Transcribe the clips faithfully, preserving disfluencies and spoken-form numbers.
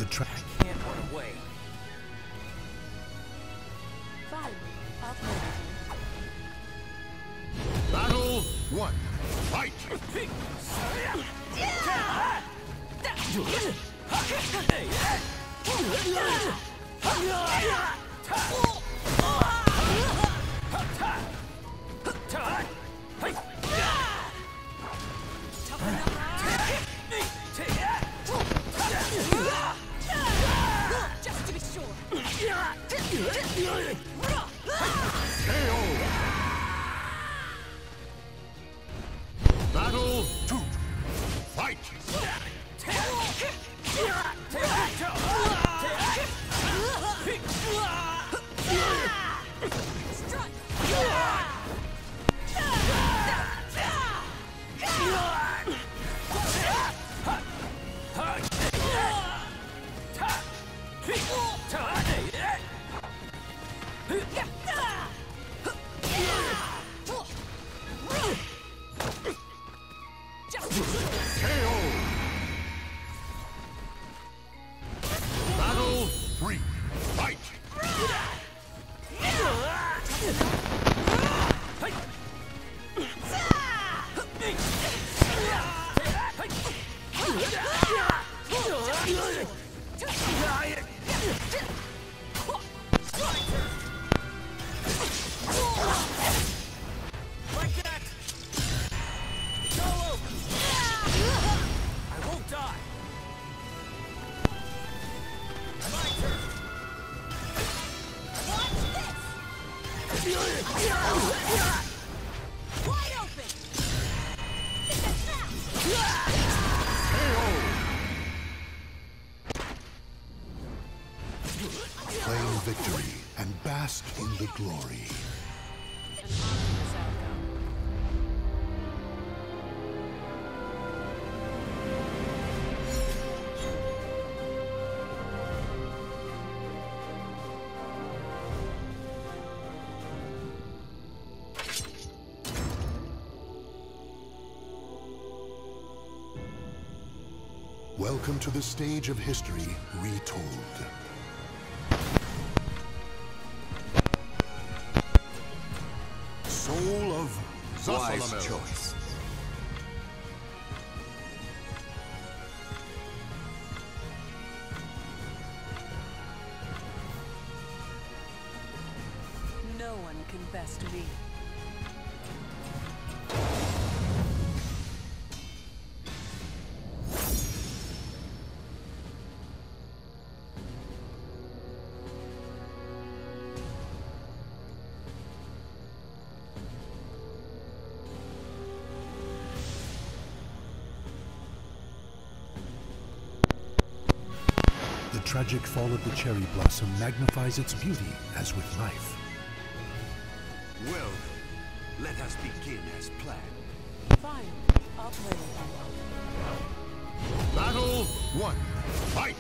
track. I can't run away. Fine. I'll play with you. Battle one. Fight! Just to be sure. Battle two. Fight! Battle three. Fight! Like that! It's all over! I won't die! My turn! Watch this! Wide open! It's a trap! Claim victory and bask in the glory. An obvious outcome. Welcome to the stage of history retold. Soul of Wise Zasalamel. choice. No one can best me. The tragic fall of the cherry blossom magnifies its beauty as with life. Well, let us begin as planned. Fine. I'll play with you. Battle one. Fight!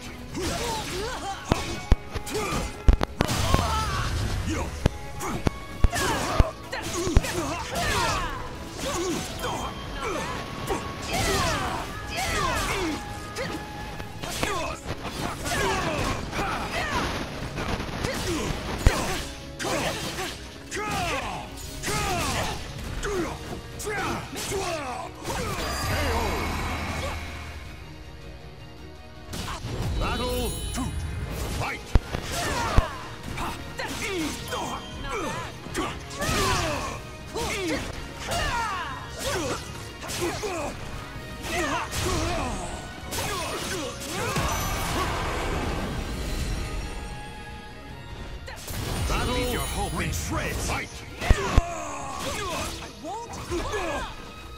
Battle two. Fight! Battle Leave your hope in shreds. Fight! I won't.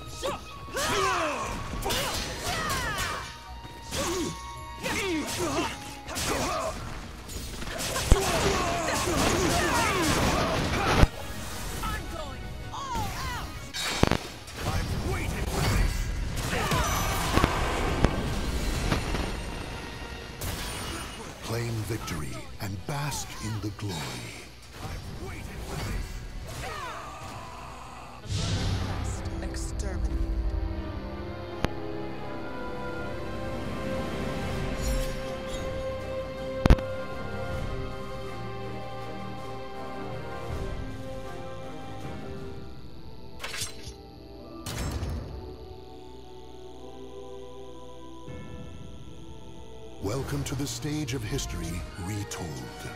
I'm going all out. I've waited for this. Claim victory and bask in the glory. I've waited for this. Quest exterminate. Welcome to the stage of history retold.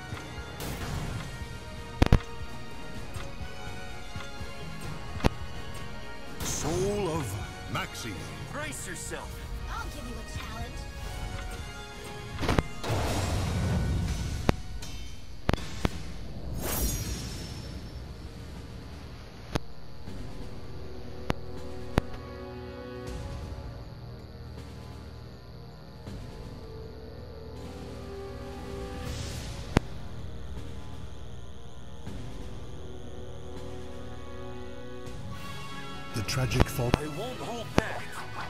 Soul of Maxi. Brace yourself. I'll give you a challenge. The tragic fault. I won't hold back.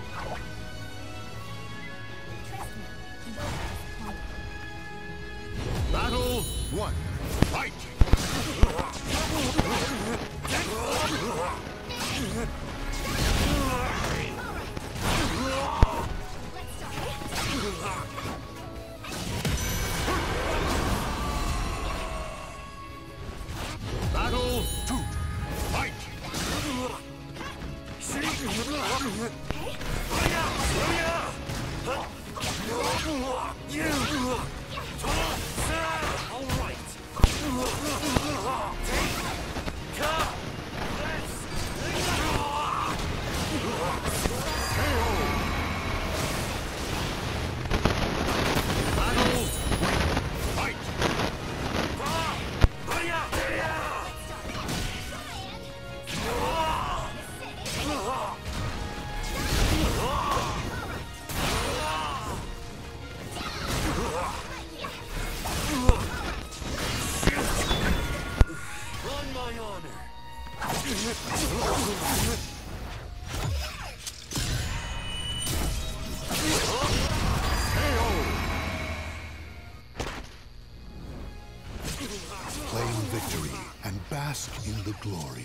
Trust me, you won't be disappointed. Battle one. Fight! Let's start. Battle two. Fight! All right. Battle three. Fight! On my honor. Claim victory and bask in the glory.